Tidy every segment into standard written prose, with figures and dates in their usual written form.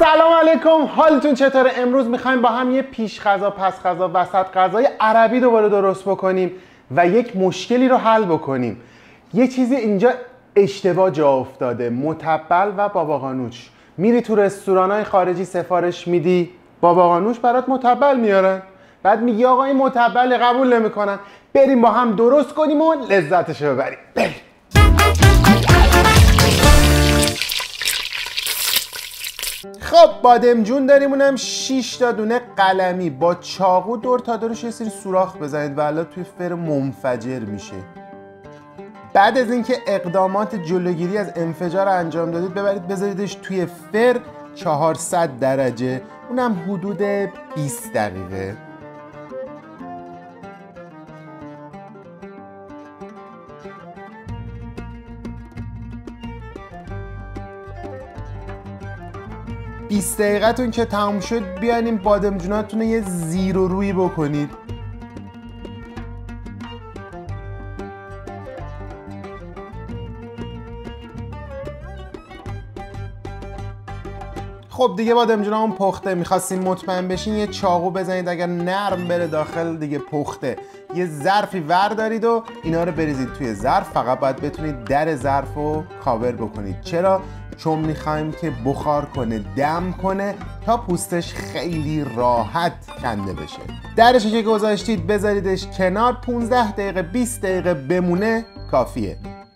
سلام علیکم، حالتون چطوره؟ امروز میخوایم با هم یه پیش غذا پس غذا وسط غذای عربی دوباره درست بکنیم و یک مشکلی رو حل بکنیم. یه چیزی اینجا اشتباه جا افتاده، متبل و باباغانوش. میری تو رستورانای خارجی سفارش میدی، باباغانوش برات متبل میارن، بعد میگی آقا این متبل، قبول نمیکنن. بریم با هم درست کنیم و لذتشو ببریم. بریم. خب بادمجون داریم، اونم 6 تا دونه قلمی. با چاقو دور تا دورش یه سری سوراخ بزنید و الان توی فر منفجر میشه. بعد از اینکه اقدامات جلوگیری از انفجار انجام دادید، ببرید بذاریدش توی فر 400 درجه، اونم حدود 20 دقیقه. بیست دقیقتون که تموم شد، بیاین این بادمجوناتون رو یه زیر و روی بکنید. خب دیگه بادمجونامون پخته. میخواستین مطمئن بشین یه چاقو بزنید، اگر نرم بره داخل دیگه پخته. یه ظرفی وردارید و اینا رو بریزید توی ظرف. فقط باید بتونید در ظرف رو کاور بکنید. چرا؟ چون میخوایم که بخار کنه، دم کنه تا پوستش خیلی راحت کنده بشه. درش که گذاشتید بذاریدش کنار، 15 دقیقه 20 دقیقه بمونه کافیه.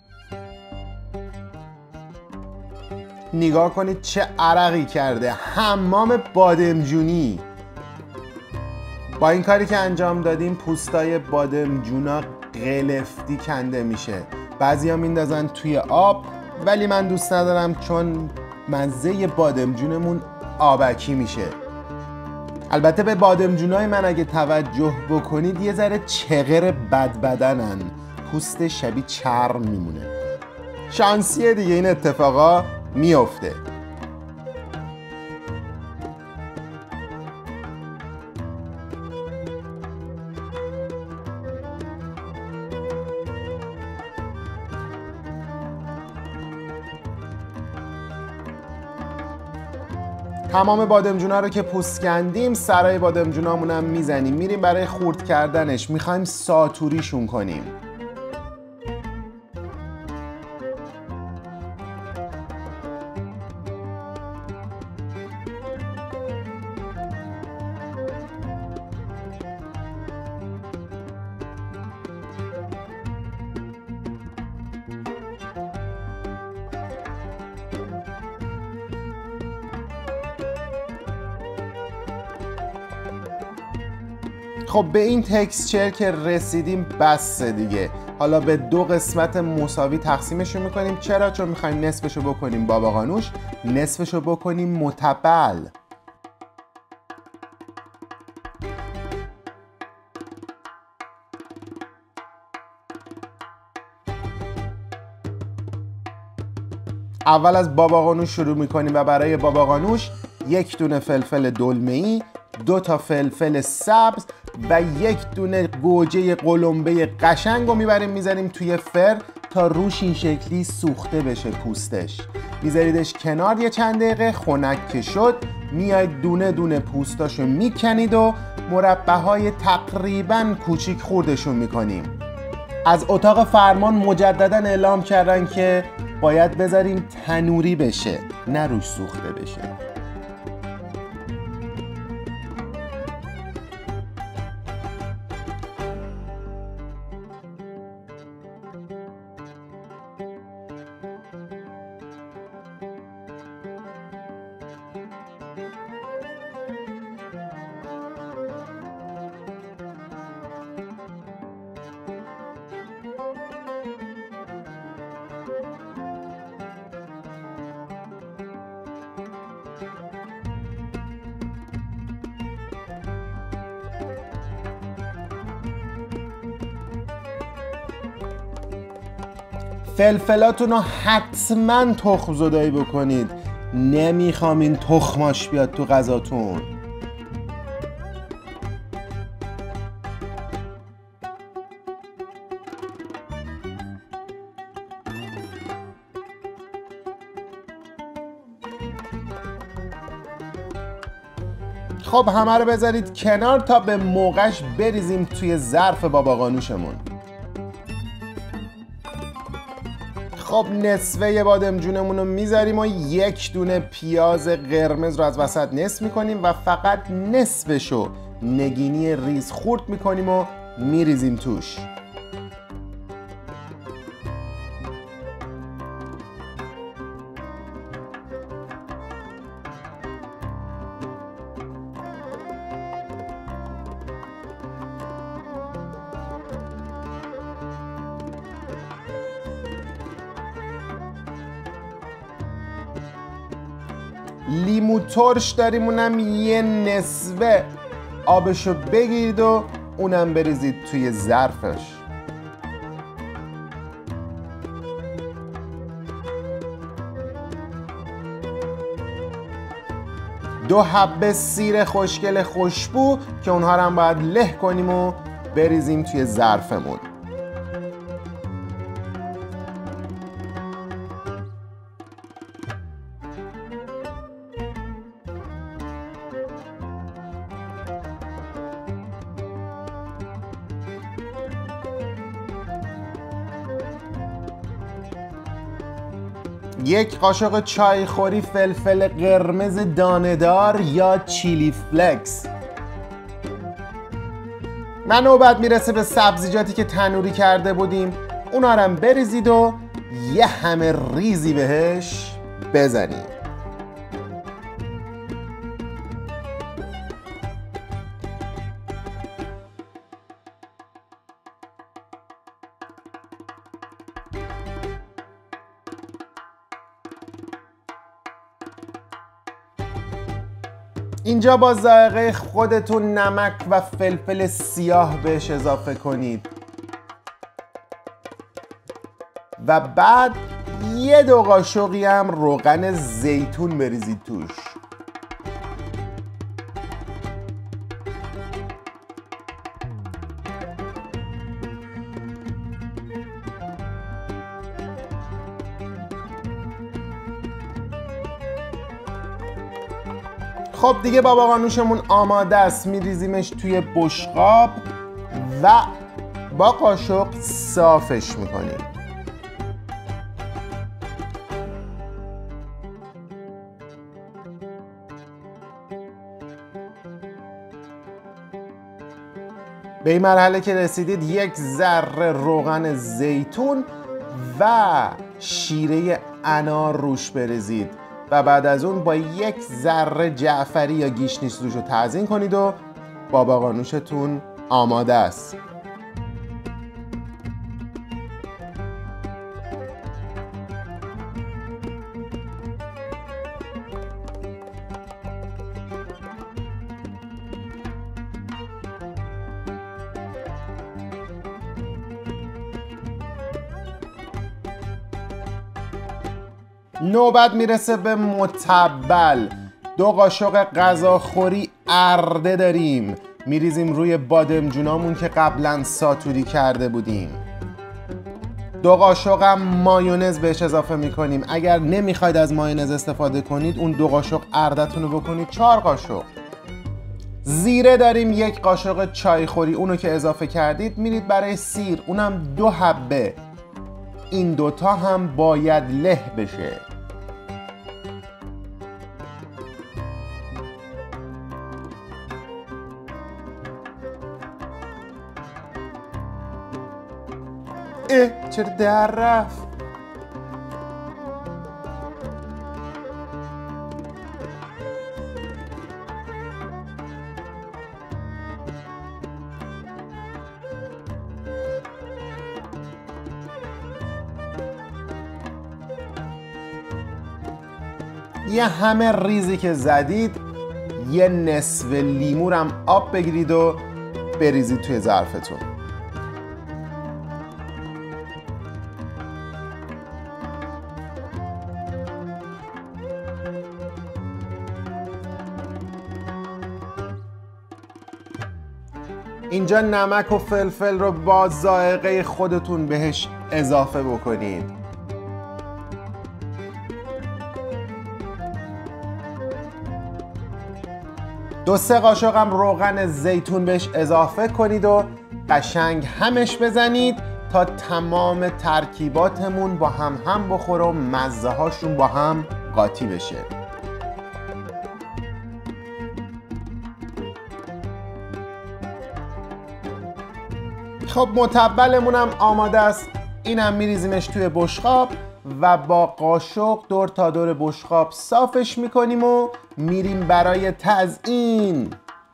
نگاه کنید چه عرقی کرده، حمام بادمجونی. با این کاری که انجام دادیم پوستای بادمجونا قلفتی کنده میشه. بعضیا میندازن توی آب، ولی من دوست ندارم چون مزه بادمجونمون آبکی میشه. البته به بادمجونای من اگه توجه بکنید یه ذره چغر بدبدنن، پوست شبیه چرم میمونه. شانسیه دیگه، این اتفاقا میفته. تمام بادمجونا رو که پوست کندیم، سرای بادمجونامون هم میزنیم، میریم برای خورد کردنش. میخوایم ساتوریشون کنیم. خب به این تکسچر که رسیدیم بسه دیگه. حالا به دو قسمت مساوی تقسیمشو میکنیم. چرا؟ چون میخوایم نصفشو بکنیم باباغانوش، نصفشو بکنیم متبل. اول از باباغانوش شروع میکنیم و برای باباغانوش 1 دونه فلفل دلمه‌ای، 2 تا فلفل سبز و 1 دونه گوجه قلمبه قشنگ رو میبریم میذاریم توی فر تا روش این شکلی سوخته بشه پوستش. میذاریدش کنار یه چند دقیقه. خنک که شد میاید دونه دونه پوستاشو میکنید و مربع‌های تقریبا کوچیک خوردشون میکنیم. از اتاق فرمان مجددا اعلام کردن که باید بذاریم تنوری بشه، نه روش سوخته بشه. فلفلاتون رو حتما تخم زدایی بکنید. نمیخوام این تخماش بیاد تو غذاتون. خب همه رو بذارید کنار تا به موقعش بریزیم توی ظرف باباغانوشمون. خب نصفه بادمجونمون رو میذاریم و یک دونه پیاز قرمز رو از وسط نصف میکنیم و فقط نصفشو نگینی ریز خورد میکنیم و میریزیم توش. لیمو ترش داریم، اونم یه نصفه آبشو بگیرید و اونم بریزید توی ظرفش. دو حبه سیر خوشگل خوشبو که اونها رو هم باید له کنیم و بریزیم توی ظرفمون. یک قاشق چایخوری فلفل قرمز دانه‌دار یا چیلی فلکس. و نوبت میرسه به سبزیجاتی که تنوری کرده بودیم، اونا رو هم بریزید و یه همه ریزی بهش بزنید. اینجا با ذائقه خودتون نمک و فلفل سیاه بهش اضافه کنید و بعد یه دو قاشقی هم روغن زیتون بریزید توش. خب دیگه باباغانوشمون آماده است. میریزیمش توی بشقاب و با قاشق صافش میکنیم. به این مرحله که رسیدید یک ذره روغن زیتون و شیره انار روش بریزید و بعد از اون با یک ذره جعفری یا گیشنیز روش رو تزیین کنید و باباغانوشتون آماده است. نوبت میرسه به متبل. دو قاشق غذاخوری ارده داریم، میریزیم روی بادمجونامون که قبلا ساتوری کرده بودیم. دو قاشق هم مایونز بهش اضافه میکنیم. اگر نمیخواید از مایونز استفاده کنید اون دو قاشق اردتون رو بکنید 4 قاشق. زیره داریم، یک قاشق چایخوری، اونو که اضافه کردید میرید برای سیر، اونم 2 حبه. این دوتا هم باید له بشه. چرا در رفت؟ یه همه ریزی که زدید یه نصف لیمو هم آب بگیرید و بریزید توی ظرفتون. اینجا نمک و فلفل رو با ذائقه خودتون بهش اضافه بکنید. 2-3 قاشق هم روغن زیتون بهش اضافه کنید و قشنگ همش بزنید تا تمام ترکیباتمون با هم بخوره و مزه هاشون با هم قاطی بشه. خب متبلمون هم آماده است. اینم میریزیمش توی بشقاب و با قاشق دور تا دور بشقاب صافش میکنیم و میریم برای تزیین.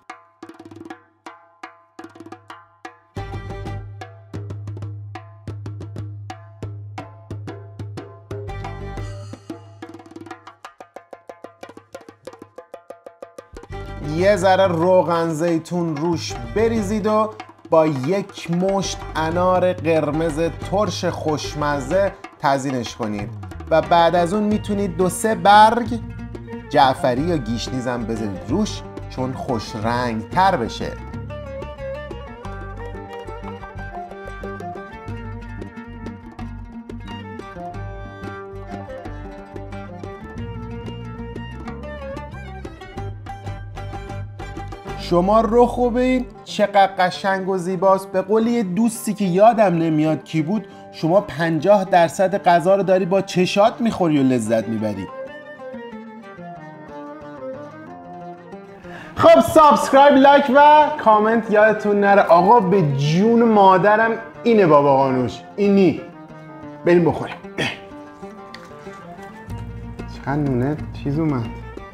یه ذره روغن زیتون روش بریزید و با یک مشت انار قرمز ترش خوشمزه تزیینش کنید و بعد از اون میتونید 2-3 برگ جعفری یا گیشنیز هم بذارید روش چون خوش رنگ تر بشه. شما رو خوبین چقدر قشنگ و زیباست. به قول یه دوستی که یادم نمیاد کی بود، شما 50% غذا رو داری با چشات میخوری و لذت میبری. خب سابسکرایب، لایک و کامنت یادتون نره. آقا به جون مادرم اینه بابا غانوش، اینی. بریم بخوریم. چقدر نونه چیز اومد.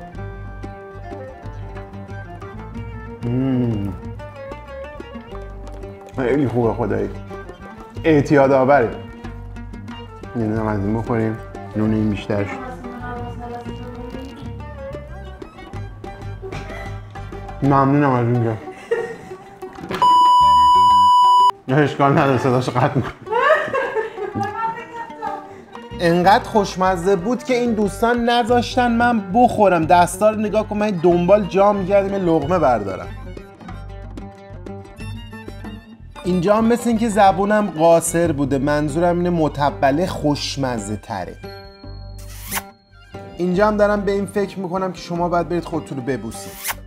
خیلی خوبه خدایی، اعتیاد آوره. نمیدونم از این بخوریم، نون این بیشتر شد. ممنونم از اینجا. اشکال نداره صداشو قطع میکنم. انقدر خوشمزه بود که این دوستان نذاشتن من بخورم. دستا رو نگاه کن، من دنبال جا میگردم لقمه بردارم. اینجا هم مثل این که زبونم قاصر بوده، منظورم اینه متبله خوشمزه تره. اینجا هم دارم به این فکر میکنم که شما باید برید خودتون رو ببوسید.